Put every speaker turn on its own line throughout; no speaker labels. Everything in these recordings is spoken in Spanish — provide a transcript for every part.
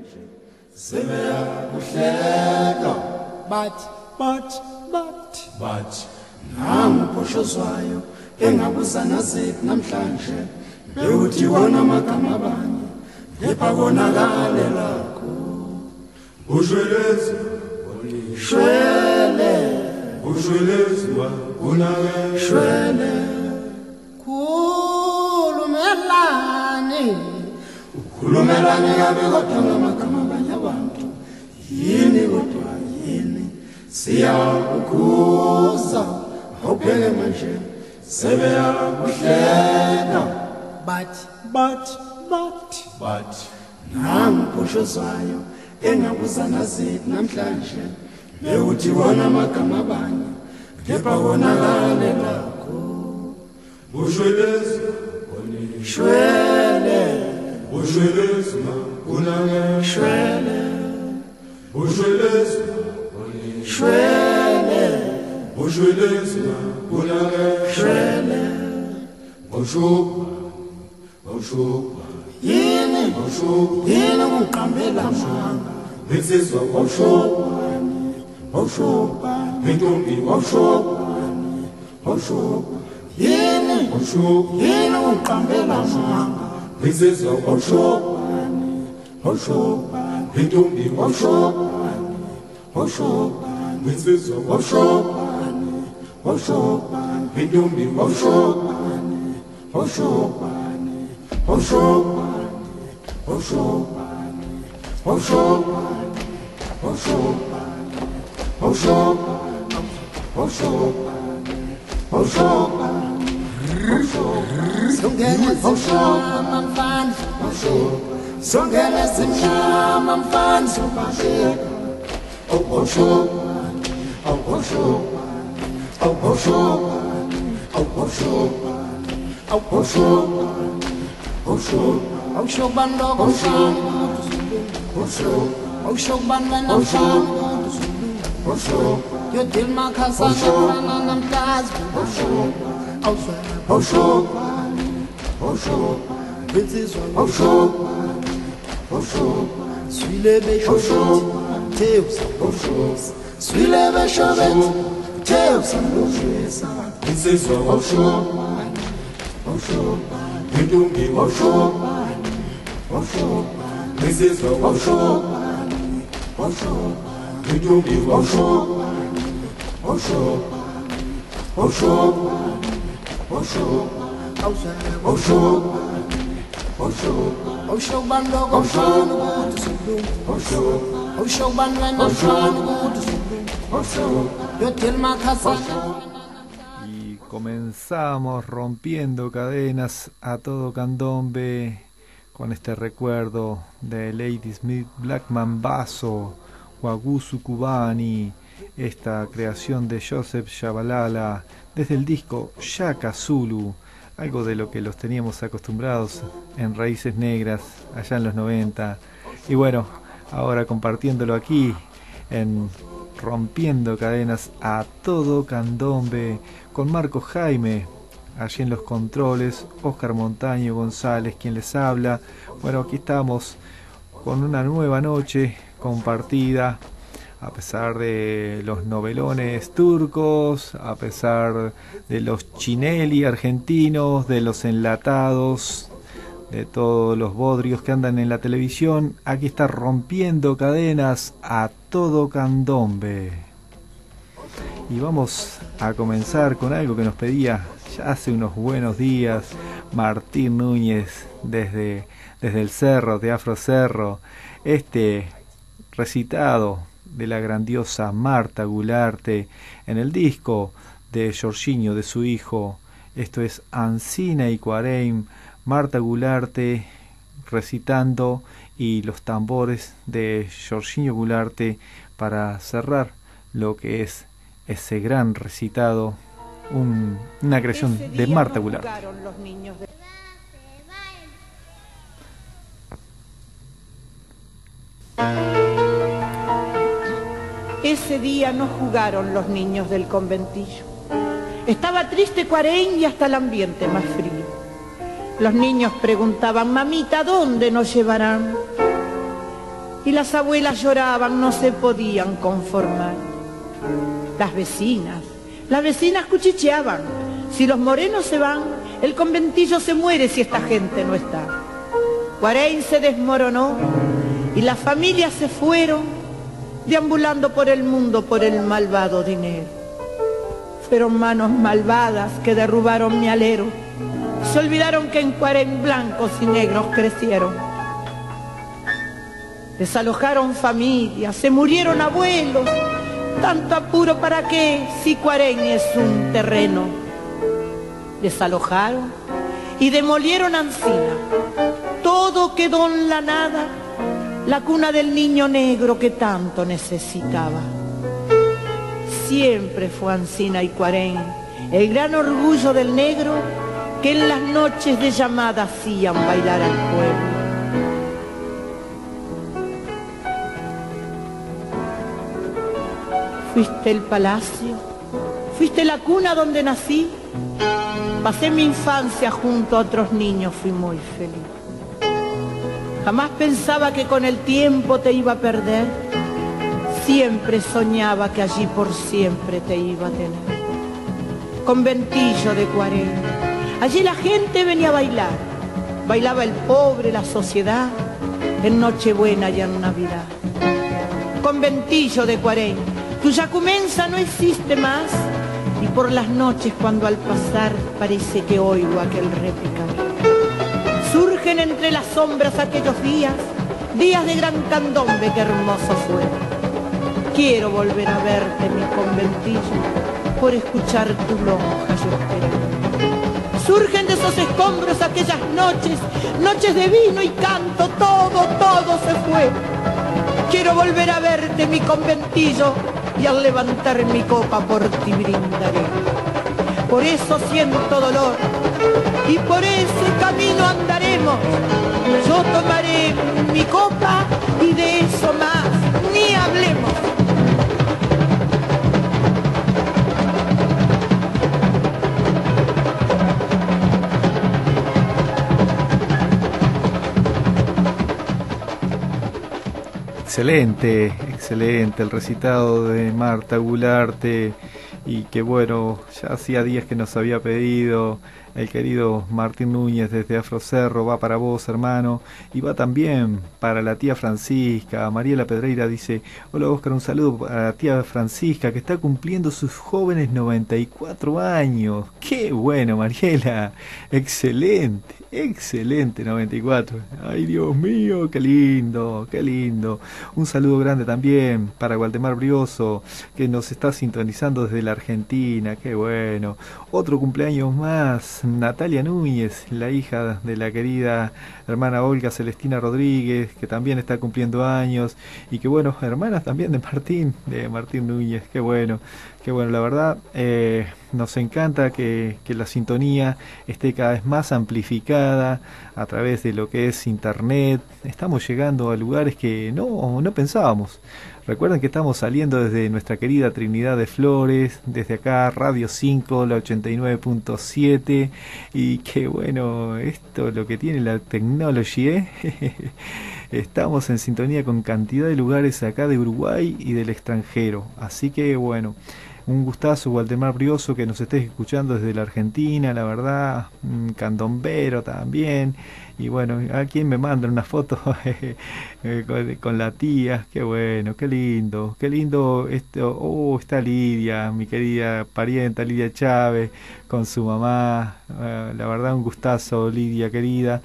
sebeyakuhleka but nanguphosozwayo engabuzana zethu namhlanje bewuthi wona amagama abanye kepha konakale lakho ushwelezi shwele ushwelezi konakale shwele khulumelani yabe kodwa ngamagama abanye abantu yini kodwa yini siyakukhuza awubheke manje sebeyakuhleka but nanguphosozwayo engabuzana zethu namhlanje bewuthi wona amagama abanye kepha konakale lakho ushwelezi shwele ushwelezi konakale shwele ushwelezi shwele ushwelezi konakale shwele yini ungiqambela manga insizwa awushobani intombi awushobani yini ungiqambela manga insizwa awushobani intombi awushobani insizwa awushobani intombi awushobani songela simnyama mfana sobasheka
Y comenzamos rompiendo cadenas a todo candombe con este recuerdo de Ladysmith Black Mambazo, Wagusu Cubani, esta creación de Joseph Shabalala desde el disco Shaka Zulu, algo de lo que los teníamos acostumbrados en Raíces Negras allá en los 90. Y bueno, ahora compartiéndolo aquí en Rompiendo Cadenas a todo candombe con Marco Jaime allí en los controles, Oscar Montaño González quien les habla. Bueno, aquí estamos con una nueva noche compartida, a pesar de los novelones turcos, a pesar de los Chinelli argentinos, de los enlatados, de todos los bodrios que andan en la televisión. Aquí está Rompiendo Cadenas a todo candombe. Y vamos a comenzar con algo que nos pedía ya hace unos buenos días Martín Núñez desde el Cerro, de Afro Cerro, este recitado de la grandiosa Marta Gularte en el disco de Jorginho, de su hijo. Esto es Ancina y Cuareim, Marta Gularte recitando y los tambores de Jorginho Gularte para cerrar lo que es ese gran recitado, una creación de Marta Gularte.
Ese día no jugaron los niños del conventillo. Estaba triste Cuareim y hasta el ambiente más frío. Los niños preguntaban: mamita, ¿dónde nos llevarán? y las abuelas lloraban, no se podían conformar. Las vecinas cuchicheaban: si los morenos se van, el conventillo se muere si esta gente no está. Cuareim se desmoronó y las familias se fueron, deambulando por el mundo por el malvado dinero. Fueron manos malvadas que derrubaron mi alero. Se olvidaron que en Cuareim blancos y negros crecieron. Desalojaron familias, se murieron abuelos. Tanto apuro para qué, si Cuareim es un terreno. Desalojaron y demolieron Ancina. Todo quedó en la nada, la cuna del niño negro que tanto necesitaba. Siempre fue Ancina y Cuareim el gran orgullo del negro que en las noches de llamada hacían bailar al pueblo. Fuiste el palacio, fuiste la cuna donde nací. Pasé mi infancia junto a otros niños, fui muy feliz. Jamás pensaba que con el tiempo te iba a perder. Siempre soñaba que allí por siempre te iba a tener. Conventillo de Cuareim, allí la gente venía a bailar. Bailaba el pobre, la sociedad, en Nochebuena y en Navidad. Conventillo de Cuareim, tu yacumensa no existe más, y por las noches cuando al pasar parece que oigo aquel repicar. Surgen entre las sombras aquellos días de gran candombe que hermoso fue. Quiero volver a verte, mi conventillo, por escuchar tu lonja yo espero. Surgen de esos escombros aquellas noches de vino y canto, todo se fue. Quiero volver a verte, mi conventillo, y al levantar mi copa por ti brindaré. Por eso siento dolor y por ese camino andaremos. Yo tomaré mi copa y de eso más ni hablemos.
Excelente, excelente el recitado de Marta Gularte, y que bueno, ya hacía días que nos había pedido el querido Martín Núñez desde Afro Cerro. Va para vos, hermano, y va también para la tía Francisca. Mariela Pedreira dice: hola Óscar, un saludo para la tía Francisca que está cumpliendo sus jóvenes 94 años. ¡Qué bueno, Mariela! Excelente, excelente, 94. ¡Ay, Dios mío! ¡Qué lindo, qué lindo! Un saludo grande también para Waldemar Brioso, que nos está sintonizando desde la Argentina. ¡Qué bueno! Otro cumpleaños más, Natalia Núñez, la hija de la querida hermana Olga Celestina Rodríguez, que también está cumpliendo años, y que bueno, hermanas también de Martín Núñez. Qué bueno, la verdad, nos encanta que la sintonía esté cada vez más amplificada a través de lo que es internet. Estamos llegando a lugares que no pensábamos. Recuerden que estamos saliendo desde nuestra querida Trinidad de Flores, desde acá Radio 5, la 89.7, y qué bueno esto, lo que tiene la tecnología, Estamos en sintonía con cantidad de lugares acá de Uruguay y del extranjero, así que bueno, un gustazo, Waldemar Brioso, que nos estés escuchando desde la Argentina, la verdad, candombero también. Y bueno, a quien me manda una foto con la tía. Qué bueno, qué lindo esto. Oh, está Lidia, mi querida parienta Lidia Chávez, con su mamá. La verdad, un gustazo, Lidia querida.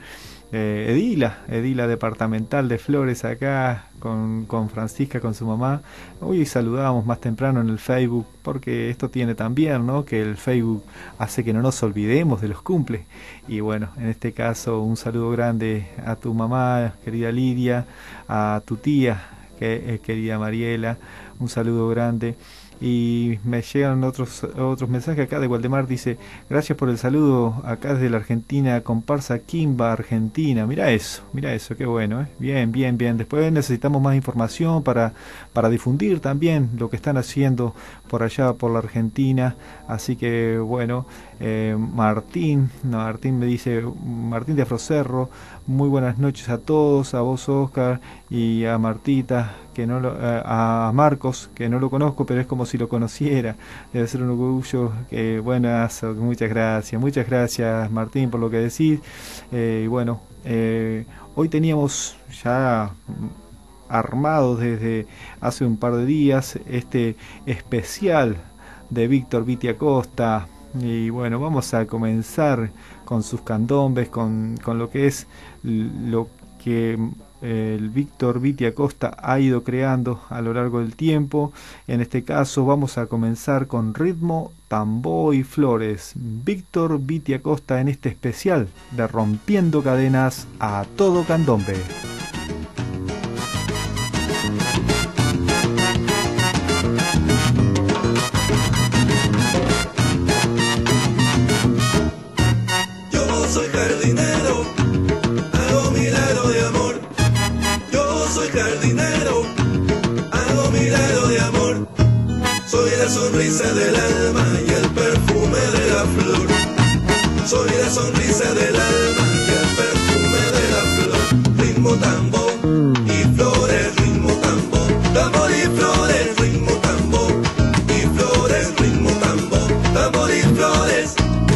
Edila departamental de Flores acá con Francisca, con su mamá. Hoy saludábamos más temprano en el Facebook, porque esto tiene también, ¿no?, que el Facebook hace que no nos olvidemos de los cumples. Y bueno, en este caso un saludo grande a tu mamá, querida Lidia, a tu tía, querida Mariela, un saludo grande. Y me llegan otros mensajes acá de Waldemar. Dice: gracias por el saludo acá desde la Argentina, comparsa Quimba, Argentina. Mira eso, qué bueno, ¿eh? Bien. Después necesitamos más información para difundir también lo que están haciendo por allá, por la Argentina. Así que bueno, Martín me dice, Martín de Afrocerro, Muy buenas noches a todos, a vos Oscar y a Martita, que no a Marcos, que no lo conozco, pero es como si lo conociera. Debe ser un orgullo. Buenas, muchas gracias Martín por lo que decís. Y bueno, hoy teníamos ya armados desde hace un par de días este especial de Víctor Viti Acosta, y bueno, vamos a comenzar con sus candombes, con lo que es lo que el Víctor Viti Acosta ha ido creando a lo largo del tiempo. En este caso vamos a comenzar con ritmo, tambor y flores. Víctor Viti Acosta en este especial de Rompiendo Cadenas a todo candombe.
Soy jardinero, hago milagro de amor. Yo soy jardinero, hago milagro de amor. Soy la sonrisa del alma y el perfume de la flor. Soy la sonrisa del alma y el perfume de la flor. Ritmo tambor y flores, ritmo tambor. Tambor y flores, ritmo tambor. Y flores, ritmo tambor. Tambor y flores.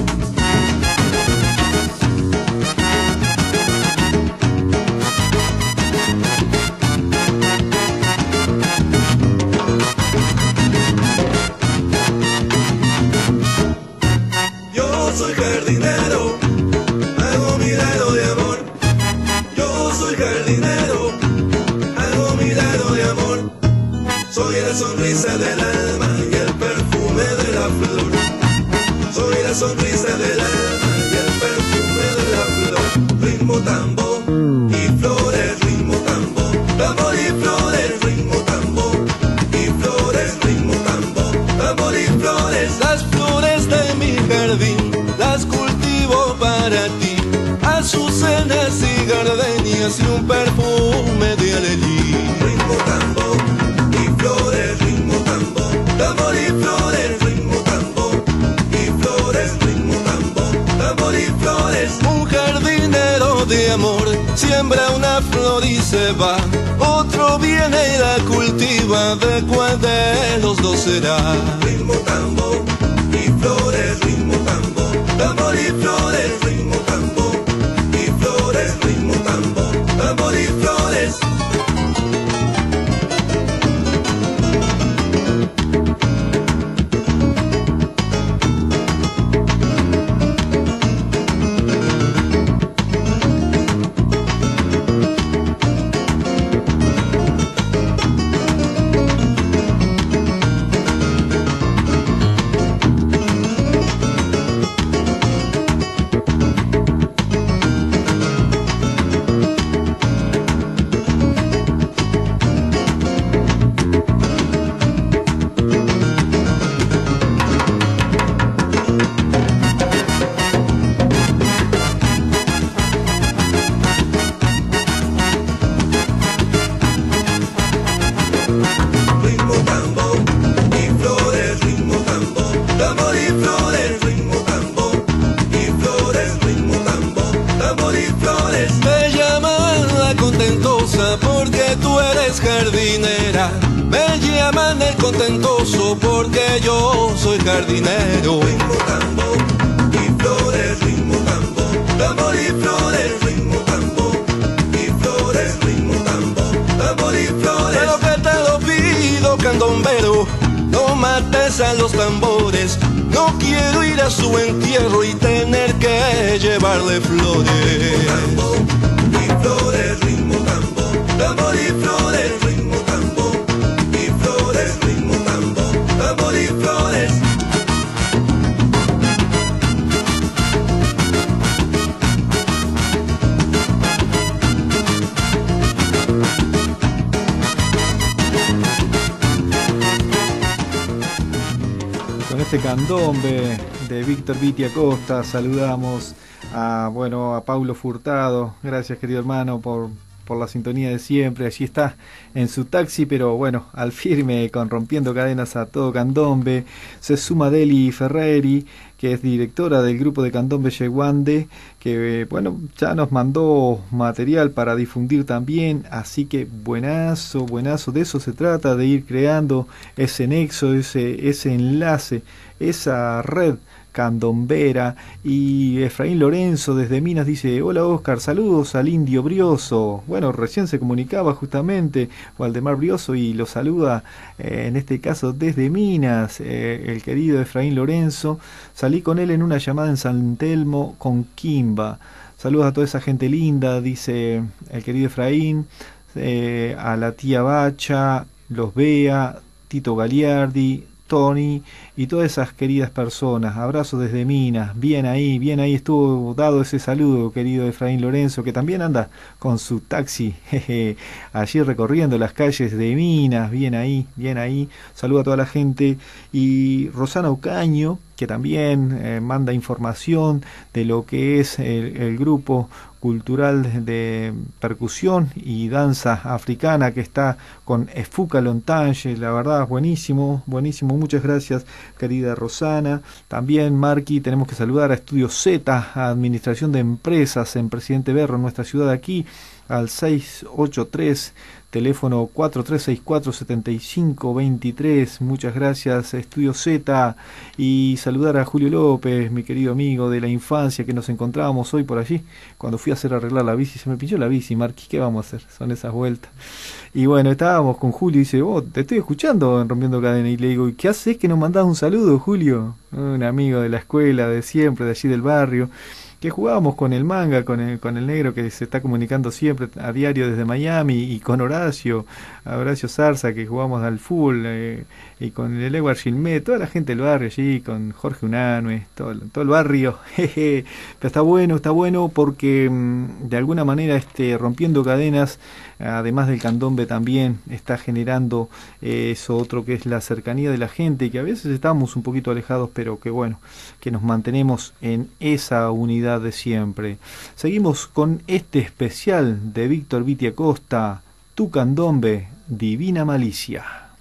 Soy jardinero, hago milagro de amor. Yo soy jardinero, hago milagro de amor. Soy la sonrisa del alma y el perfume de la flor. Soy la sonrisa del alma y el perfume de la flor. Ritmo tambor y flores, ritmo tambor. Tambor y flores, ritmo tambor. Y flores, ritmo tambor. Tambor y flores. Las flores de mi jardín las cultivo para ti, azucenas y gardenias y un perfume de alelí. Ritmo tambor y flores, ritmo tambor. Tambor y flores, ritmo tambor. Y flores, ritmo tambor. Tambor y flores. Un jardinero de amor siembra una flor y se va. Otro viene y la cultiva, ¿de cuál de los dos será? Ritmo tambor y flores, ritmo tambor. Tambor y flores, ritmo tambor. Y flores, ritmo tambor. Tambor y flores. Porque tú eres jardinera, me llaman el contentoso porque yo soy jardinero. Ritmo tambor y flores, ritmo tambor. Tambor y flores, ritmo tambor. Y flores, ritmo tambor. Tambor y flores. Pero que te lo pido, candombero, no mates a los tambores. No quiero ir a su entierro y tener que llevarle flores. Tambor y flores, ritmo tambor. Tambor y flores, ritmo tambor. Y flores, ritmo tambor. Tambor y flores.
Con este candombe de Víctor Viti Acosta saludamos a Paulo Furtado. Gracias, querido hermano, por por la sintonía de siempre. Allí está en su taxi, pero bueno, al firme, con Rompiendo Cadenas a todo candombe. Se suma Deli Ferreri, que es directora del grupo de candombe Yeguande, que bueno, ya nos mandó material para difundir también, así que buenazo, de eso se trata, de ir creando ese nexo, ese enlace, esa red candombera. Y Efraín Lorenzo desde Minas dice: hola Oscar, saludos al Indio Brioso. Bueno, recién se comunicaba justamente Waldemar Brioso y lo saluda en este caso desde Minas, el querido Efraín Lorenzo. Salí con él en una llamada en San Telmo con Kimba. Saludos a toda esa gente linda, dice el querido Efraín, a la tía Bacha, los Bea, Tito Galiardi, Tony y todas esas queridas personas. Abrazos desde Minas. Bien ahí estuvo dado ese saludo, querido Efraín Lorenzo, que también anda con su taxi allí recorriendo las calles de Minas. Bien ahí. Saludo a toda la gente. Y Rosana Ocaño, que también manda información de lo que es el grupo cultural de percusión y danza africana que está con Efuka Lontange. La verdad, buenísimo, muchas gracias, querida Rosana. También, Marqui, tenemos que saludar a Estudio Z, a Administración de Empresas en Presidente Berro, en nuestra ciudad aquí, al 683 teléfono 4364-7523. Muchas gracias, Estudio Z. Y saludar a Julio López, mi querido amigo de la infancia, que nos encontrábamos hoy por allí cuando fui a arreglar la bici. Se me pinchó la bici, Marqui, ¿qué vamos a hacer? Son esas vueltas. Y bueno, estábamos con Julio y dice: te estoy escuchando en Rompiendo Cadena. Y le digo: ¿qué haces que nos mandás un saludo, Julio? Un amigo de la escuela, de siempre, de allí del barrio, que jugábamos con el manga, con el negro que se está comunicando siempre a diario desde Miami, y con Horacio Zarza, que jugamos al fútbol, y con el Edward Gilmet, toda la gente del barrio allí, con Jorge Unanue, todo el barrio. Pero está bueno porque de alguna manera Rompiendo Cadenas, además del candombe, también está generando eso otro, que es la cercanía de la gente, que a veces estamos un poquito alejados, pero que bueno, que nos mantenemos en esa unidad de siempre. Seguimos con este especial de Víctor Viti Acosta, Tu Candombe, Divina Malicia.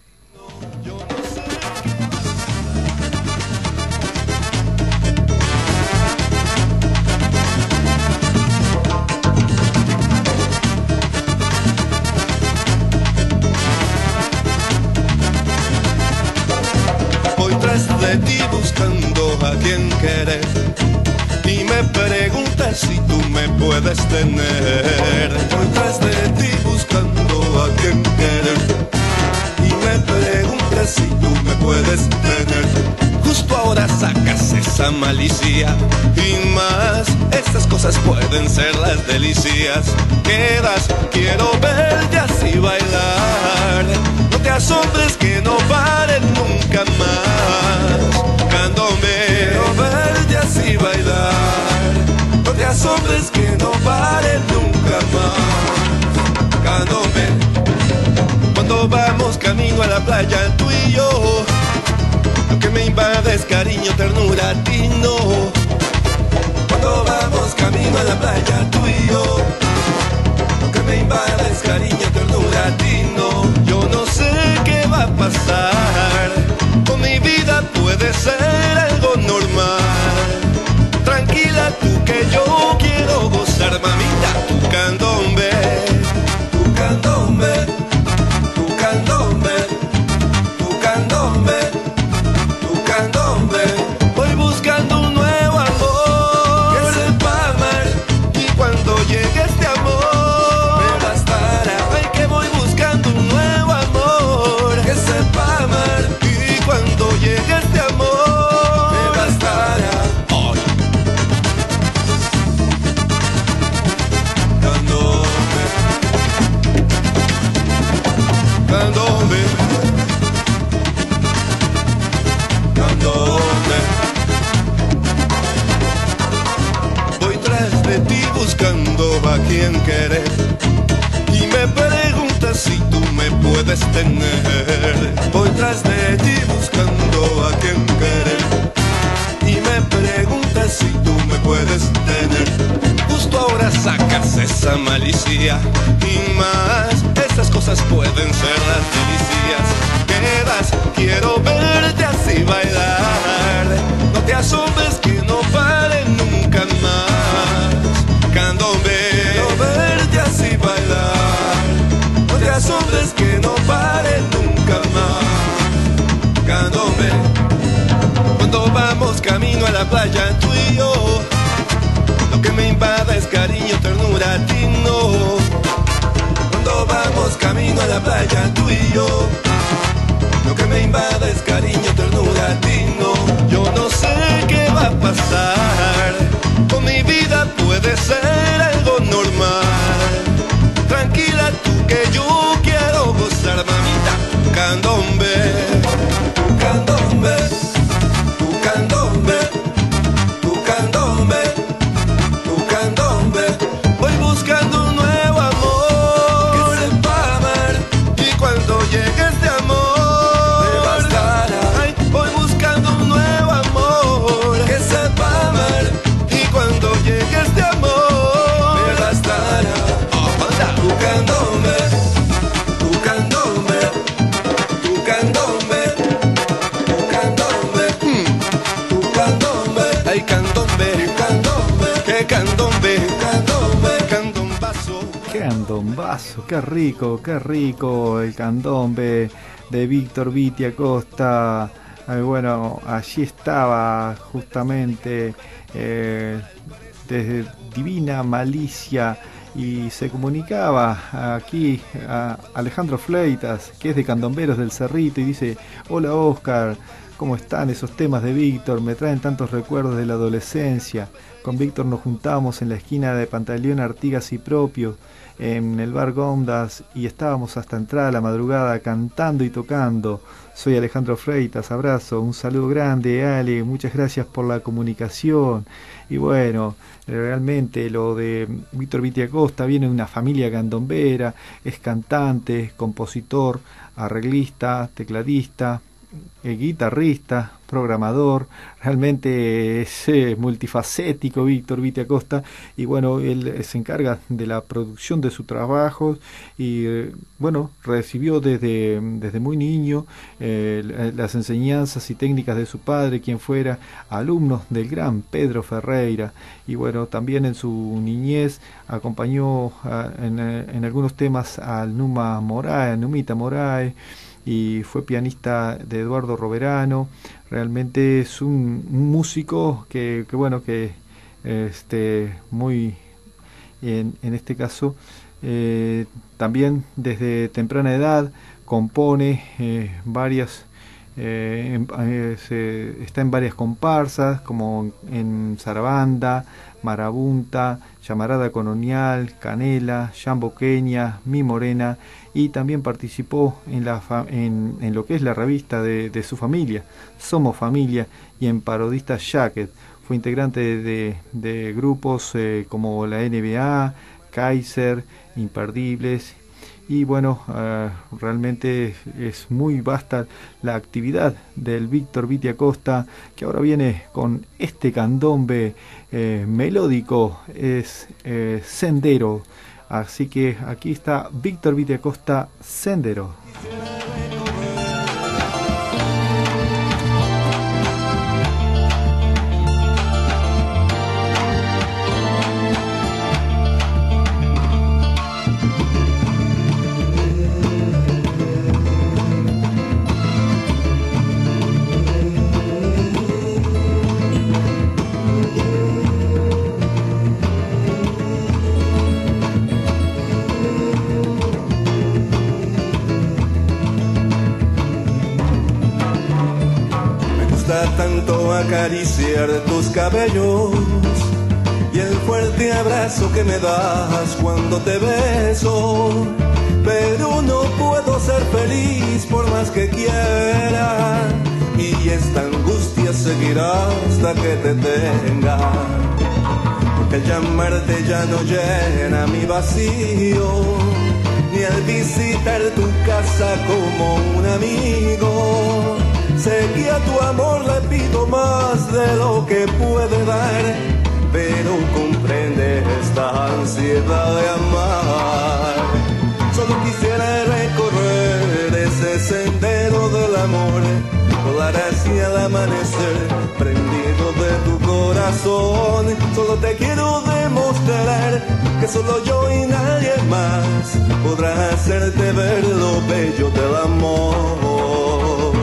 Voy tras de ti buscando a quien querer, y me preguntas si tú me puedes tener. Voy tras de ti buscando a quien querer, y me preguntas si tú me puedes tener. Justo ahora sacas esa malicia y más, estas cosas pueden ser las delicias. Quedas, quiero verte así bailar, no te asombres que no paren nunca más. Candombe, quiero verte así bailar, no te asombres que no paren nunca más. Candombe, cuando vamos camino a la playa tú y yo, lo que me invade es cariño, ternura, a ti no. Cuando vamos camino a la playa tú y yo, lo que me invade es cariño, ternura, a ti no. Yo no sé qué va a pasar, con mi vida puede ser algo normal. Tranquila tú que yo quiero gozar, mamita. Tu candombe, tu candombe, tu candombe, tu candombe, tu candombe. Voy buscando un nuevo amor que sepa amar, y cuando llegue este amor me bastará. Ay, que voy buscando un nuevo amor que sepa amar, y cuando llegue este amor me bastará. Ay. Candombe, candombe, candombe. Voy tras de ti buscando a quien querer, y me preguntas si tú me puedes tener. Voy tras de ti buscando a quien querer, y me preguntas si tú me puedes tener. Justo ahora sacas esa malicia y más. Esas cosas pueden ser las delicias. Quedas, quiero verte así bailar. No te asombres que no pare nunca más. Candombe, quiero verte así bailar. No te asombres que no pare nunca más. Candombe, cuando vamos camino a la playa tú y yo, lo que me invada es cariño, ternura, a ti no. Cuando vamos camino a la playa tú y yo, lo que me invada es cariño, ternura, a ti no. Yo no sé qué va a pasar, con mi vida puede ser algo normal. Tranquila tú que yo quiero gozar, mamita. Candombe, candombe, tu candombe, tu candombe, tu candombe. Voy buscando un nuevo amor que sepa amar, y cuando llegue este amor me bastará. Ay, voy buscando un nuevo amor que sepa amar, y cuando llegue este amor me bastará. Tu candombe, tu candombe, tu candombe, tu candombe, tu candombe. Ay, candombe, candombe, que candombe, candombe, candombazo.
Candombazo, qué rico el candombe de Víctor Viti Acosta. Bueno, allí estaba justamente desde Divina Malicia y se comunicaba aquí a Alejandro Fleitas, que es de Candomberos del Cerrito, y dice: hola Oscar, ¿cómo están esos temas de Víctor? Me traen tantos recuerdos de la adolescencia. Con Víctor nos juntamos en la esquina de Pantaleón Artigas y Propio, en el bar Gondas, y estábamos hasta entrada la madrugada cantando y tocando. Soy Alejandro Freitas, abrazo, un saludo grande, Ale, muchas gracias por la comunicación. Y bueno, realmente lo de Víctor Viti Acosta viene de una familia candombera, es cantante, es compositor, arreglista, tecladista, guitarrista, programador. Realmente es multifacético Víctor Viti Acosta, y bueno, él se encarga de la producción de su trabajo y bueno, recibió desde muy niño las enseñanzas y técnicas de su padre, quien fuera alumno del gran Pedro Ferreira, y bueno, también en su niñez acompañó en algunos temas al Numita Morae, y fue pianista de Eduardo Roverano. Realmente es un músico que bueno, que muy en este caso también desde temprana edad compone varias está en varias comparsas, como en Zarabanda, Marabunta, Llamarada Colonial, Canela, Yamboqueña, Mi Morena, y también participó en lo que es la revista de su familia, Somos Familia, y en Parodista Jacket. Fue integrante de grupos como la NBA, Kaiser, Imperdibles. Y bueno, realmente es muy vasta la actividad del Víctor Viti Acosta, que ahora viene con este candombe melódico, es Sendero. Así que aquí está Víctor Viti Acosta, Sendero.
Tanto acariciar tus cabellos y el fuerte abrazo que me das cuando te beso, pero no puedo ser feliz por más que quiera, y esta angustia seguirá hasta que te tenga, porque el llamarte ya no llena mi vacío, ni al visitar tu casa como un amigo. Sé que a tu amor le pido más de lo que puede dar, pero comprendes esta ansiedad de amar. Solo quisiera recorrer ese sendero del amor, volar hacia el amanecer, prendido de tu corazón. Solo te quiero demostrar que solo yo y nadie más podrá hacerte ver lo bello del amor.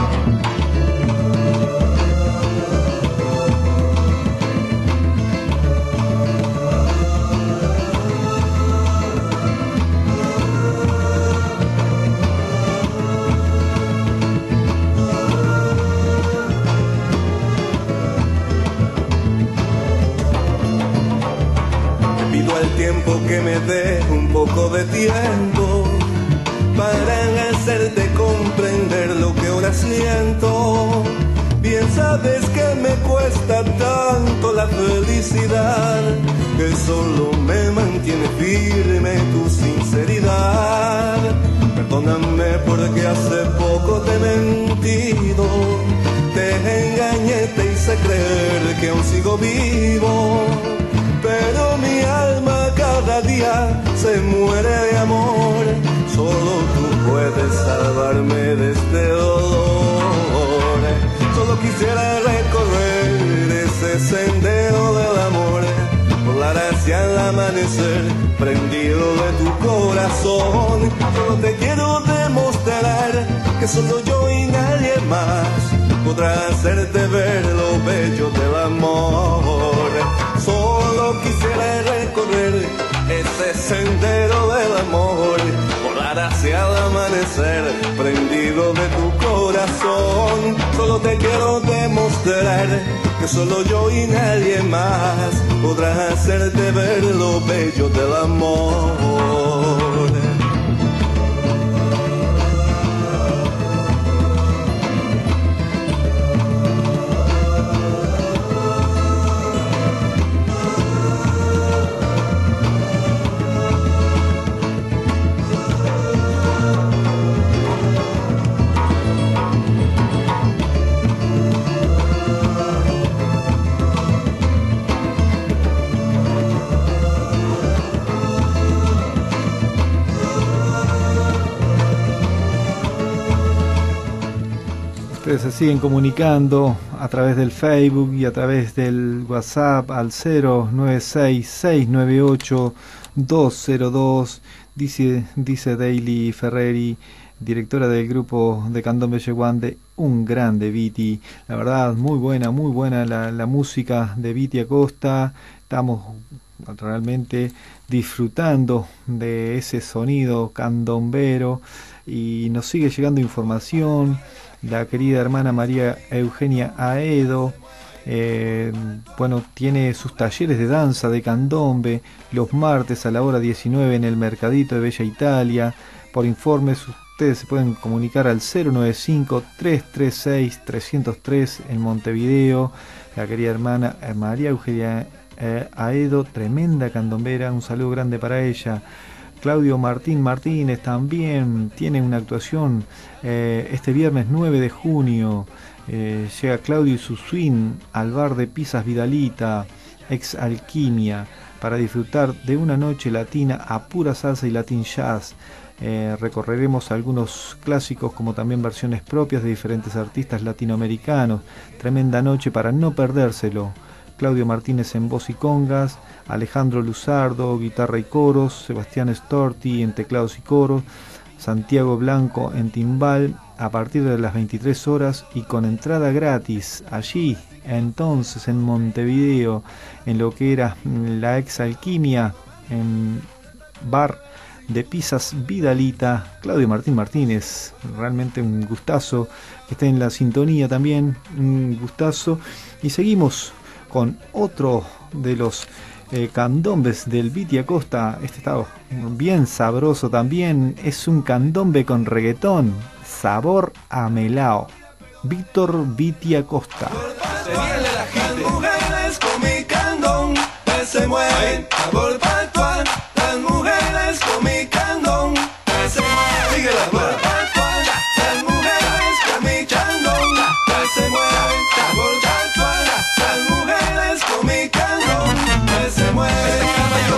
Tiempo que me dé un poco de tiempo para hacerte comprender lo que ahora siento. Bien sabes que me cuesta tanto la felicidad, que solo me mantiene firme tu sinceridad. Perdóname porque hace poco te he mentido, te engañé, te hice creer que aún sigo vivo. Pero mi alma cada día se muere de amor, solo tú puedes salvarme de este dolor. Solo quisiera recorrer ese sendero del amor, volar hacia el amanecer, prendido de tu corazón. Solo te quiero demostrar que solo yo y nadie más podrá hacerte ver lo bello del amor. Solo quisiera recorrer ese sendero del amor, volar hacia el amanecer, prendido de tu corazón. Solo te quiero demostrar que solo yo y nadie más podrá hacerte ver lo bello del amor.
Ustedes se siguen comunicando a través del Facebook y a través del WhatsApp al 096-698-202. Dice Daily Ferreri, directora del grupo de Candombe Yeguande, un grande Viti. La verdad, muy buena la música de Viti Acosta. Estamos realmente disfrutando de ese sonido candombero y nos sigue llegando información. La querida hermana María Eugenia Aedo, tiene sus talleres de danza de candombe los martes a la hora 19 en el Mercadito de Bella Italia. Por informes ustedes se pueden comunicar al 095-336-303 en Montevideo. La querida hermana María Eugenia Aedo, tremenda candombera, un saludo grande para ella. Claudio Martínez también tiene una actuación este viernes 9 de junio. Llega Claudio y su swing al bar de Pizzas Vidalita, ex Alquimia, para disfrutar de una noche latina a pura salsa y latin jazz. Recorreremos algunos clásicos como también versiones propias de diferentes artistas latinoamericanos. Tremenda noche para no perdérselo. Claudio Martínez en voz y congas, Alejandro Luzardo, guitarra y coros, Sebastián Storti en teclados y coros, Santiago Blanco en timbal, a partir de las 23 horas y con entrada gratis, allí entonces en Montevideo, en lo que era la ex Alquimia, en bar de Pizzas Vidalita. Claudio Martínez, realmente un gustazo que esté en la sintonía también, un gustazo. Y seguimos con otro de los candombes del Viti Acosta. Este está bien sabroso también, es un candombe con reggaetón, sabor a melao. Víctor Viti Acosta.
Se viene la gente, mujeres con mi candón, que se mueven, sabor patual. Las mujeres con mi candón, que se mueven, sigue la sabor patual. Las mujeres con mi candón, que se mueven, sabor patual. Las mujeres con mi candón, que se mueven.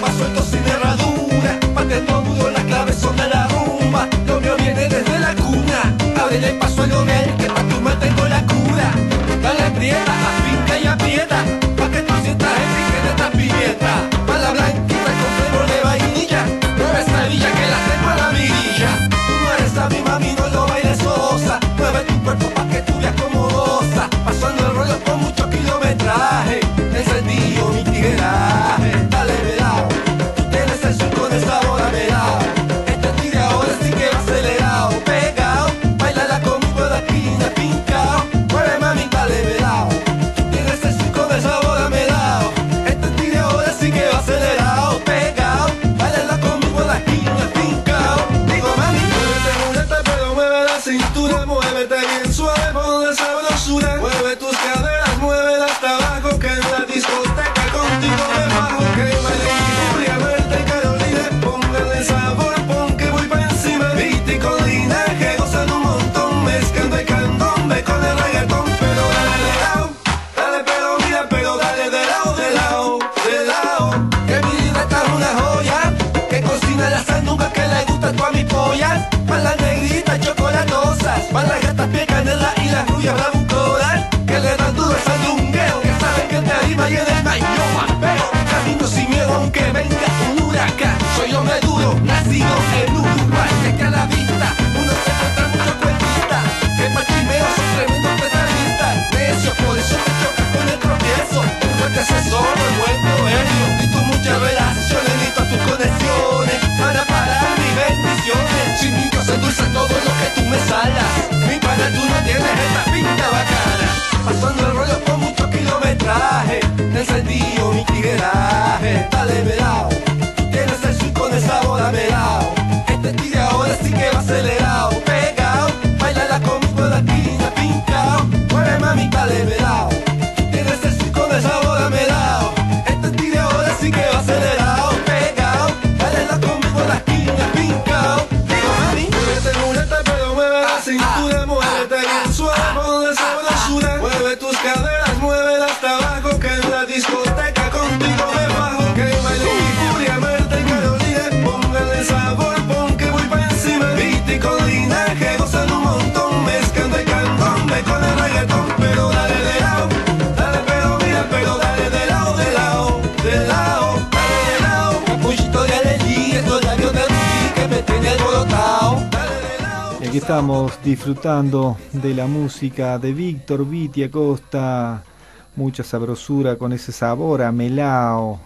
te le paso el L'Oreal, que pa' tu mal tengo la cura. Dale aprieta, afinca y aprieta, pa' que tú sientas el pique de esta pimienta. Pa' la blanquita con flavor de vainilla, mueve esta villa que la tengo a la mirilla. Tú no eres la mi mami, no lo bailes sosa, mueve tu cuerpo pa' que tú veas como goza. Pasando el rollo con mucho kilometraje, encendido mi tigueraje. Dale velao, tú tienes el surco de sabor a velao. Este tigre ahora sí que va acelerado, pegao, bailala conmigo de aquí de pincao. Mueve mami, dale velao, tú tienes el surco de sabor a melao. Este tigre ahora sí que va acelerado, pegao, bailala conmigo de aquí de pincao. Digo mami, muévete muleta pero mueve la cintura, muévete bien suave, ponle sabrosura. Mueve tus caderas, muévela hasta abajo, que en la discoteca contigo me bajo. Que baile mi furia, Marta y Carolina, póngale sabor, pon que voy pa' encima. Viti con linaje, gozan un montón, mezclando el candombe con el reggaetón. Pero dale de lado, dale pero mira, pero dale de lado, de lado, de lado. Que mi libreta es una joya, que cocina la sandunga que le gusta a mis pollas. Pa' las negritas chocolatosas, pa' las gatas pie canela y las rubias bravuconas, que le dan duro el sandungueo, que saben que te anima y en el baile yo mapeo. Camino sin miedo aunque venga un huracán, soy hombre duro, nacido en Uruguay. Que a la vista uno se encuentra mucho cuentita, que pa' chimeo son tremendos petardistas. Necio, por eso te chocas con el tropiezo, no te haces solo el buen proverbio. Y tú muchas relaciones, ni todas tus conexiones van a parar mis bendiciones. Sin mí Dios endulza todo lo que tú me salas, mi pana tú no tienes esta pinta bacana. Pasando el rollo con mucho kilometraje, encendido mi tigueraje. Dale velao, tú tienes el surco de sabor a melao. Este tigre ahora sí que va acelerado, pegao, bailala conmigo de aquí de pincao. Mueve mami, dale velao, tú tienes el surco de sabor a melao. Este tigre ahora sí que va acelerado, pegao, bailala conmigo de aquí de pincao. Digo mami, muévete muleta pero mueve la cintura, muévete bien suave, ponle sabrosura. Mueve tus caderas, muévela hasta abajo, que en la discoteca contigo me bajo. Que baile mi furia, Marta y Carolina, póngale sabor, pon que voy pa' encima. Viti con linaje, gozan un montón, mezclando el candombe con el reggaetón. Pero dale de lado, dale pero mira, pero dale de lado, de lado, de lado, dale de lado. Capullito de alegría, estos labios de rubí que me tiene alborotado. Dale de lado.
Y aquí estamos disfrutando de la música de Víctor Viti Acosta, mucha sabrosura con ese sabor a melao,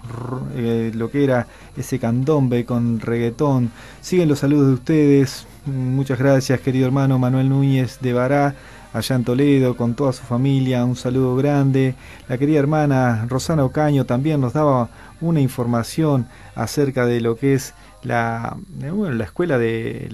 lo que era ese candombe con reggaetón. Siguen los saludos de ustedes, muchas gracias querido hermano Manuel Núñez de Bará, allá en Toledo, con toda su familia, un saludo grande. La querida hermana Rosana Ocaño también nos daba una información acerca de lo que es la escuela de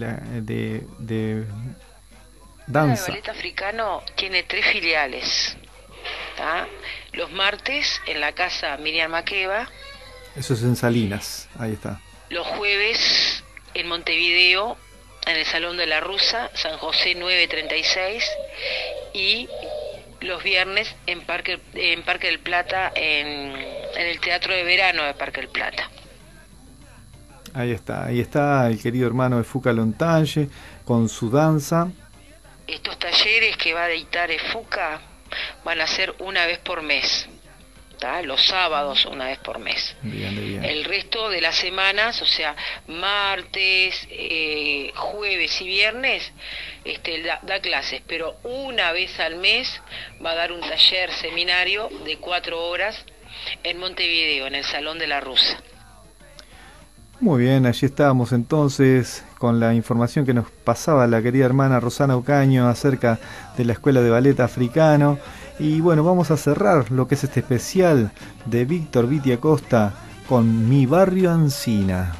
danza.
El ballet africano tiene 3 filiales, ¿tá? Los martes en la casa Miriam Makeba.
Eso es en Salinas, ahí está.
Los jueves en Montevideo, en el Salón de la Rusa, San José 936. Y los viernes en Parque del Plata, en el Teatro de Verano de Parque del Plata.
Ahí está el querido hermano de Fuca Lontange con su danza.
Estos talleres que va a dictar Fuca van a ser una vez por mes, ¿tá? Los sábados una vez por mes.
Bien.
El resto de las semanas, o sea, martes, jueves y viernes, da clases, pero una vez al mes va a dar un taller seminario de 4 horas en Montevideo, en el Salón de la Rusa.
Muy bien, allí estábamos entonces con la información que nos pasaba la querida hermana Rosana Ocaño acerca de la Escuela de Ballet Africano. Y bueno, vamos a cerrar lo que es este especial de Víctor Viti Acosta con Mi Barrio Ancina.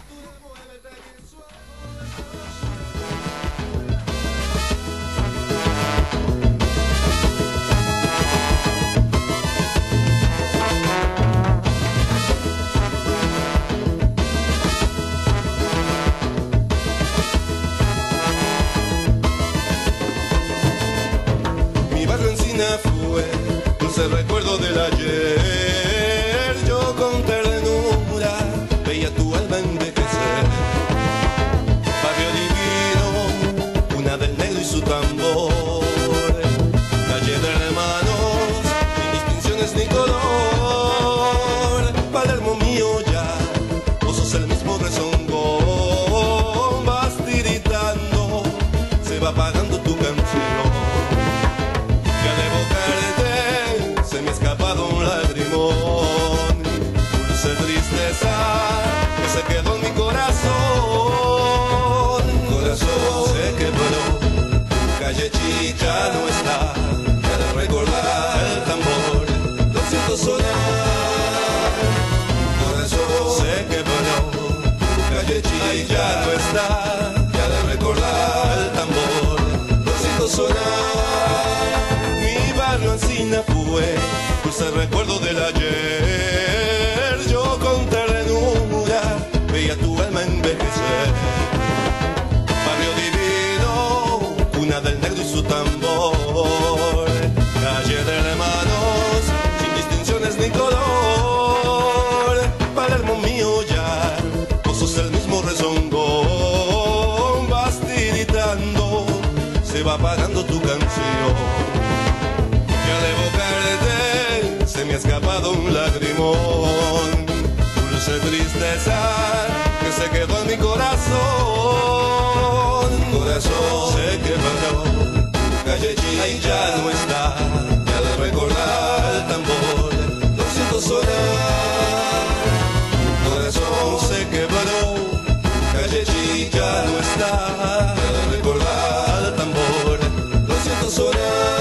Fue dulce recuerdo del ayer. Yo con ternura veía tu alma envejecer. Barrio divino, una del negro y su tambor. va apagando tu canción. Y al evocarte se me ha escapado un lagrimón, dulce tristeza que se quedó en mi corazón. Corazón se quebró, calle chica no está, y al recordar el tambor lo siento sonar. Corazón se quebró, calle chica ya no está, y al recordar el tambor lo siento sonar. Mi barrio Encina fue dulce recuerdo del ayer. Yo con ternura veía tu alma envejecer. Barrio divino, cuna del negro y su tambor. Calle de hermanos, sin distinciones ni color. Palermo mío ya, vos sos el mismo rezongón. Vas tiritando, se va apagando tu canción. Y al evocarte se me ha escapado un lagrimón, dulce tristeza que se quedó en mi corazón. Corazón se quebró, calle chica y ya no está, y al recordar el tambor lo siento sonar. Corazón se quebró, calle chica ya no está, y al recordar el tambor lo siento sonar.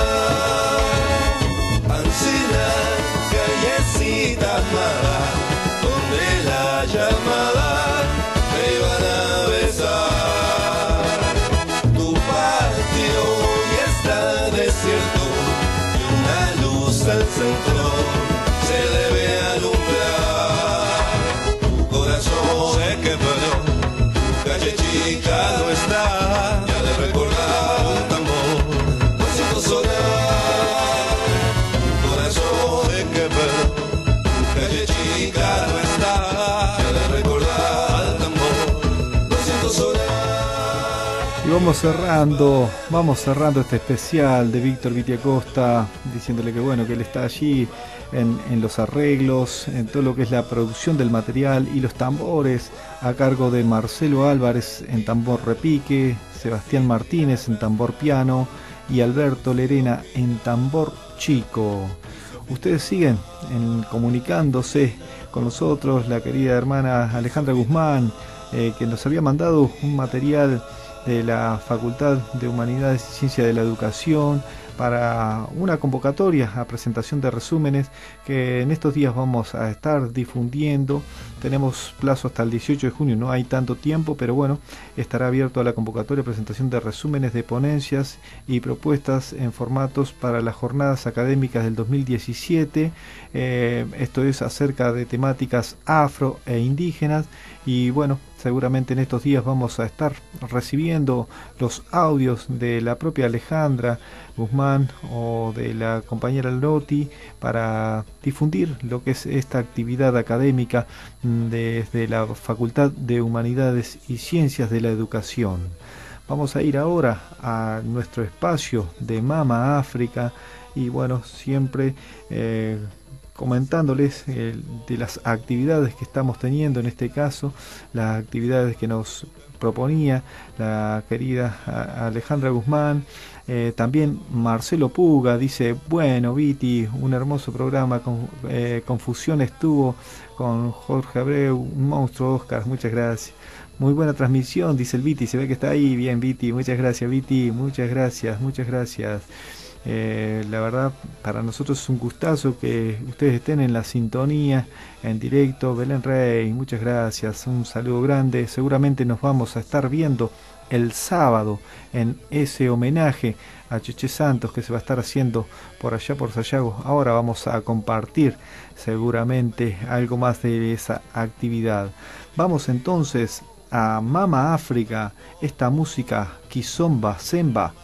Ancina, callecita amada, donde la llamada me iban a besar. Tu patio hoy está desierto y una luz al centro se debe alumbrar. Tu corazón se quebró, calle chica no está, ya de recordar un tambor lo siento sonar. Tu corazón se quebró, calle chica no está, ya de recordar el tambor lo siento sonar.
Y vamos cerrando este especial de Víctor Viti Acosta, diciéndole que bueno, que él está allí en los arreglos, en todo lo que es la producción del material y los tambores, a cargo de Marcelo Álvarez en tambor repique, Sebastián Martínez en tambor piano y Alberto Lerena en tambor chico. Ustedes siguen comunicándose con nosotros, la querida hermana Alejandra Guzmán, que nos había mandado un material de la Facultad de Humanidades y Ciencia de la Educación para una convocatoria a presentación de resúmenes que en estos días vamos a estar difundiendo. Tenemos plazo hasta el 18 de junio, no hay tanto tiempo, pero bueno, estará abierto a la convocatoria a presentación de resúmenes de ponencias y propuestas en formatos para las jornadas académicas del 2017. Esto es acerca de temáticas afro e indígenas, y bueno, seguramente en estos días vamos a estar recibiendo los audios de la propia Alejandra Guzmán o de la compañera Lotti para difundir lo que es esta actividad académica desde la Facultad de Humanidades y Ciencias de la Educación. Vamos a ir ahora a nuestro espacio de Mama África y bueno, siempre comentándoles de las actividades que estamos teniendo, en este caso las actividades que nos proponía la querida Alejandra Guzmán. También Marcelo Puga dice: bueno, Viti, un hermoso programa, Confusión estuvo con Jorge Abreu, un monstruo. Oscar, muchas gracias. Muy buena transmisión, dice el Viti, se ve que está ahí. Bien, Viti, muchas gracias, Viti, muchas gracias, muchas gracias. La verdad, para nosotros es un gustazo que ustedes estén en la sintonía, en directo. Belén Rey, muchas gracias, un saludo grande. Seguramente nos vamos a estar viendo el sábado en ese homenaje a Cheche Santos que se va a estar haciendo por allá por Sayago. Ahora vamos a compartir seguramente algo más de esa actividad. Vamos entonces a Mama África, esta música Kizomba Semba.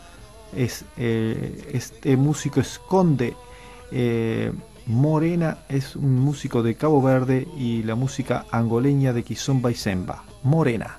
Este músico es Conde Morena, es un músico de Cabo Verde, y la música angoleña de Kizomba y Semba. Morena.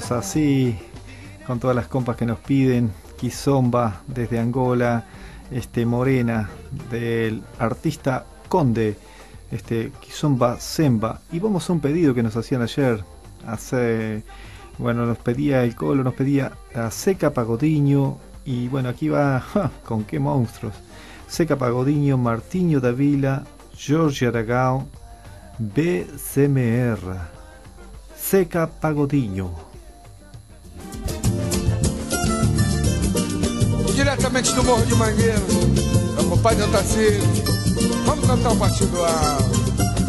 vamos así, con todas las compas que nos piden. Kizomba desde Angola, Morena del artista Conde, Kizomba Semba. Y vamos a un pedido que nos hacían ayer. Nos pedía el Colo, nos pedía a Seca Pagodiño. Y bueno, aquí va, con qué monstruos. Seca Pagodiño, Martinho da Vila, Jorge Aragão, BCMR. Seca Pagodiño.
Diretamente do Morro de Mangueira, é o compadre Otacílio. Vamos cantar um partido alto.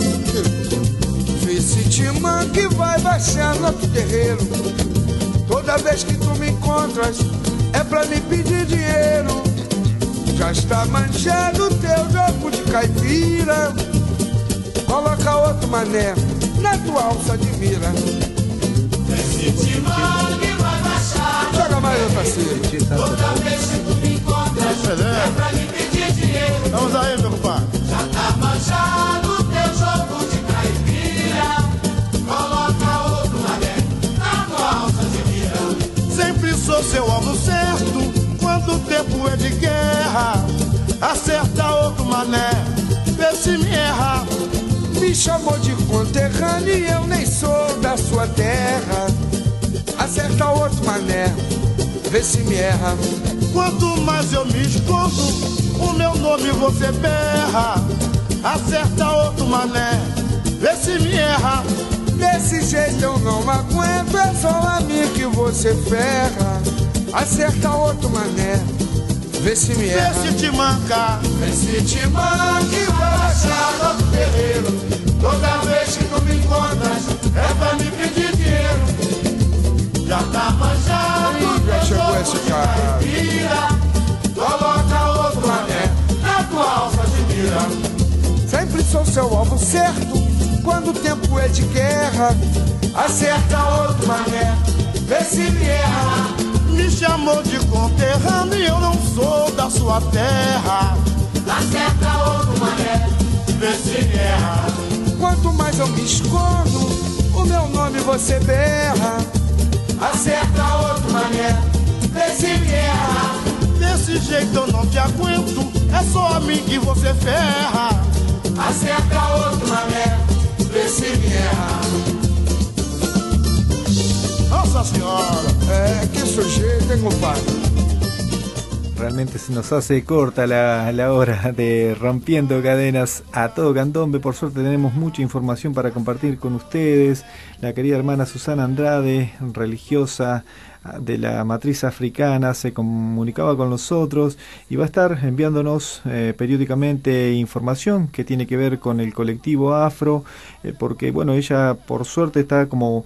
Esse timã que vai baixar no terreiro. Toda vez que tu me encontras é pra me pedir dinheiro. Já está manchado teu jogo de caipira. Coloca outro mané na tua alça de mira.
Esse timão que vai baixar.
Joga mais, Otacílio.
Toda vez que tu me encontras é pra me pedir dinheiro.
Vamos aí, meu compadre.
Já tá manchado teu jogo de caipira. Coloca outro mané na tua alça de mira.
Sempre sou seu alvo certo quando o tempo é de guerra. Acerta outro mané, vê se me erra.
Me chamou de conterrâneo e eu nem sou da sua terra. Acerta outro mané, vê se me erra.
Quanto mais eu me escondo, o meu nome você berra. Acerta outro mané, vê se me erra.
Desse jeito eu não aguento, é só a mim que você ferra. Acerta outro mané, vê se me erra.
Vê se te manca.
Esse timã que vai baixar no terreiro. Toda vez que tu me encontras é pra me pedir dinheiro. Já tá manchado,
já chegou esse cara.
Coloca outro mané na tua alça de mira.
Sempre sou seu alvo certo quando o tempo é de guerra.
Acerta outro mané, vê se me erra.
Me chamou de conterrâneo e eu não sou da sua terra.
Acerta outro mané, vê se me erra.
Quanto mais eu me escondo, o meu nome você berra.
Acerta outro mané, vê se me erra.
Desse jeito eu não te aguento, é só a mim que você ferra.
Acerta outro mané, vê se me erra.
Nossa Senhora.
Qué sujeto, hein, compadre.
Realmente se nos hace corta la hora de Rompiendo Cadenas a todo candombe. Por suerte tenemos mucha información para compartir con ustedes. La querida hermana Susana Andrade, religiosa de la matriz africana, se comunicaba con nosotros y va a estar enviándonos periódicamente información que tiene que ver con el colectivo afro, porque bueno, ella por suerte está como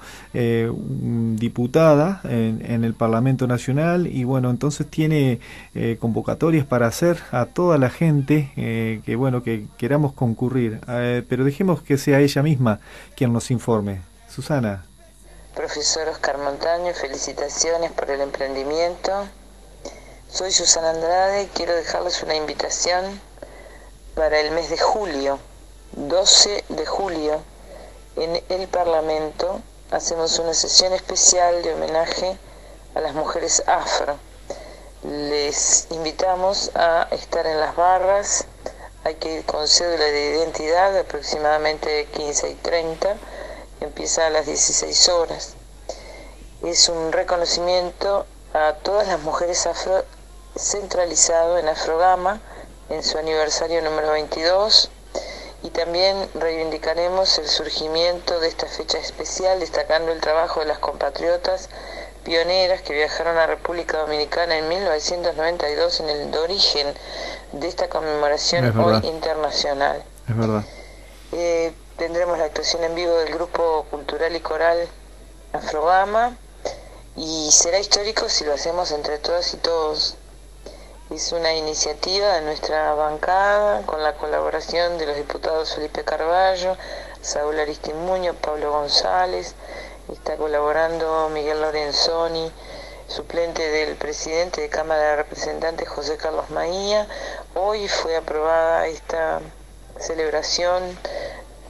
diputada en el Parlamento Nacional y bueno, entonces tiene convocatorias para hacer a toda la gente que bueno, que queramos concurrir, pero dejemos que sea ella misma quien nos informe. Susana.
Profesor Oscar Montaño, felicitaciones por el emprendimiento. Soy Susana Andrade y quiero dejarles una invitación para el mes de julio, 12 de julio, en el Parlamento hacemos una sesión especial de homenaje a las mujeres afro. Les invitamos a estar en las barras, hay que ir con cédula de identidad, aproximadamente 15:30, empieza a las 16 horas. Es un reconocimiento a todas las mujeres afro centralizado en Afrogama en su aniversario número 22 y también reivindicaremos el surgimiento de esta fecha especial destacando el trabajo de las compatriotas pioneras que viajaron a República Dominicana en 1992 en el origen de esta conmemoración hoy internacional.
Es verdad.
Tendremos la actuación en vivo del grupo cultural y coral Afrogama y será histórico si lo hacemos entre todas y todos. Es una iniciativa de nuestra bancada con la colaboración de los diputados Felipe Carballo, Saúl Aristimuño, Pablo González, está colaborando Miguel Lorenzoni, suplente del presidente de Cámara de Representantes José Carlos Maía. Hoy fue aprobada esta celebración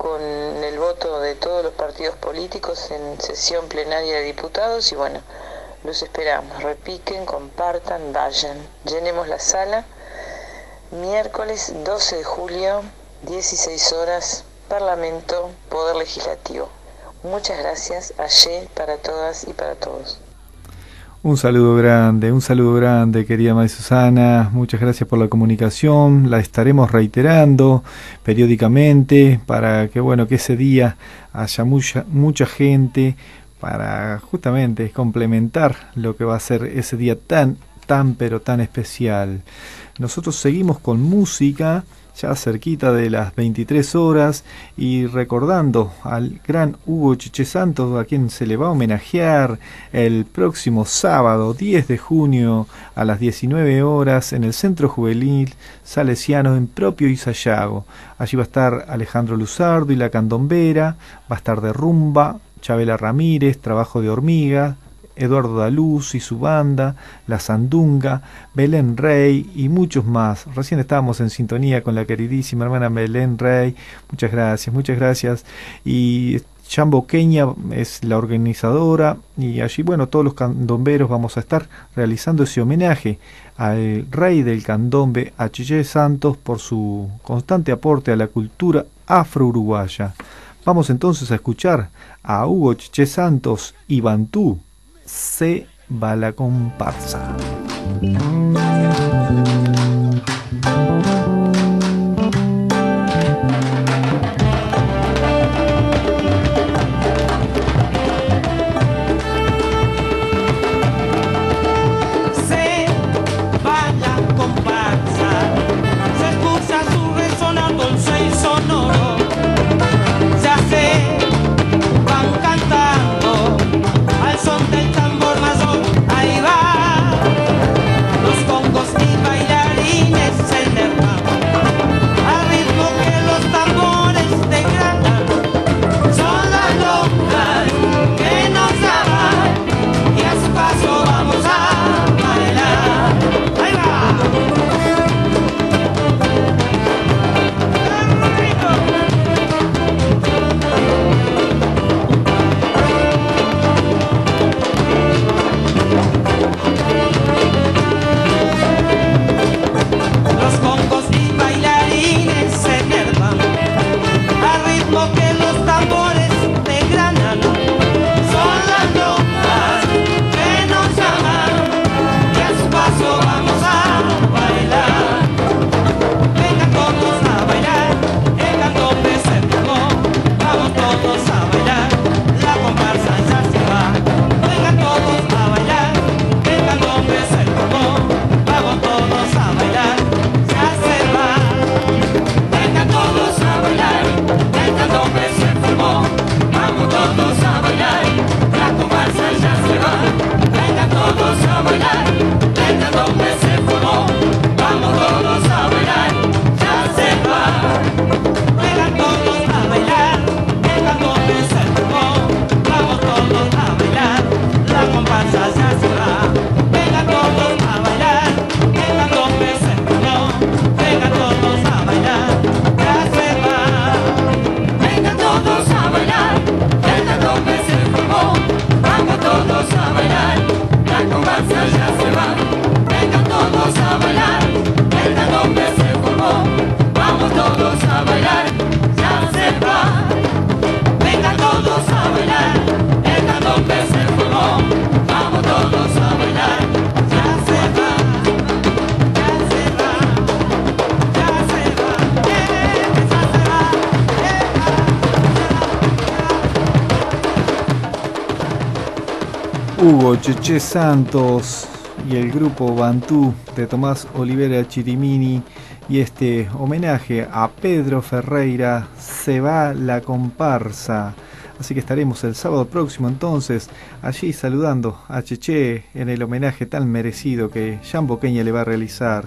con el voto de todos los partidos políticos en sesión plenaria de diputados y bueno, los esperamos, repiquen, compartan, vayan, llenemos la sala, miércoles 12 de julio, 16 horas, Parlamento, Poder Legislativo. Muchas gracias, ayer para todas y para todos.
Un saludo grande, querida María Susana. Muchas gracias por la comunicación. La estaremos reiterando periódicamente para que, bueno, que ese día haya mucha gente para justamente complementar lo que va a ser ese día tan especial. Nosotros seguimos con música, ya cerquita de las 23 horas, y recordando al gran Hugo Cheche Santos, a quien se le va a homenajear el próximo sábado 10 de junio a las 19 horas en el Centro Juvenil Salesiano en propio Sayago. Allí va a estar Alejandro Luzardo y la Candombera, va a estar de rumba, Chabela Ramírez, Trabajo de Hormiga, Eduardo Daluz y su banda, La Sandunga, Belén Rey y muchos más. Recién estábamos en sintonía con la queridísima hermana Belén Rey. Muchas gracias. Y Chamboqueña es la organizadora y allí, bueno, todos los candomberos vamos a estar realizando ese homenaje al rey del candombe, a Cheche Santos, por su constante aporte a la cultura afro-uruguaya. Vamos entonces a escuchar a Hugo Cheche Santos y Bantú. Se va la comparsa. Hugo Cheche Santos y el grupo Bantú de Tomás Olivera Chirimini y este homenaje a Pedro Ferreira, Se va la comparsa. Así que estaremos el sábado próximo entonces allí saludando a Cheche en el homenaje tan merecido que Chamboqueña le va a realizar.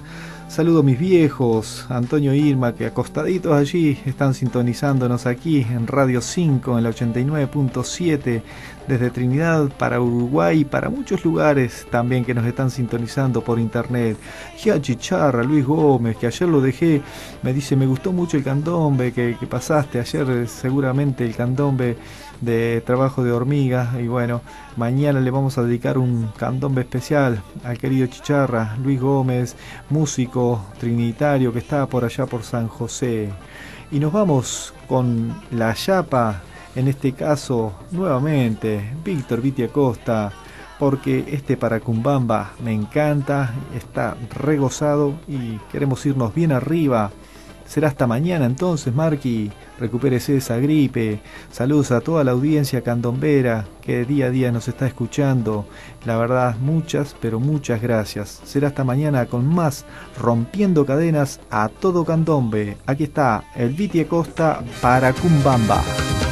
Saludo a mis viejos, Antonio e Irma, que acostaditos allí están sintonizándonos aquí en Radio 5, en la 89.7, desde Trinidad para Uruguay y para muchos lugares también que nos están sintonizando por internet. Gia Chicharra, Luis Gómez, que ayer lo dejé, me dice, me gustó mucho el candombe que pasaste ayer, seguramente el candombe de Trabajo de Hormigas, y bueno, mañana le vamos a dedicar un candombe especial al querido Chicharra, Luis Gómez, músico trinitario que está por allá por San José. Y nos vamos con la yapa, en este caso nuevamente Víctor Viti Acosta, porque este Paracumbamba me encanta, está regozado y queremos irnos bien arriba. Será hasta mañana entonces, Marqui. Recupérese de esa gripe. Saludos a toda la audiencia candombera que día a día nos está escuchando. La verdad, muchas, pero muchas gracias. Será hasta mañana con más Rompiendo Cadenas a todo candombe. Aquí está el Viti Acosta Paracumbamba.